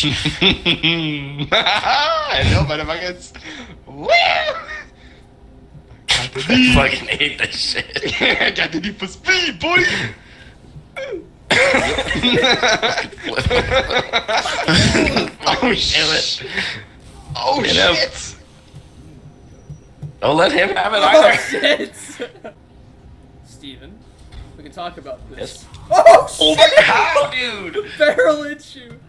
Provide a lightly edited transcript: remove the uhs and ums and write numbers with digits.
I know, motherfuckers. Woo! I fucking hate this shit. I got the need for speed, boy. Oh shit! Oh shit! Don't let him have it Oh either. shit! Steven, we can talk about this. Yes. Oh shit! Oh, how, dude? Barrel hit you.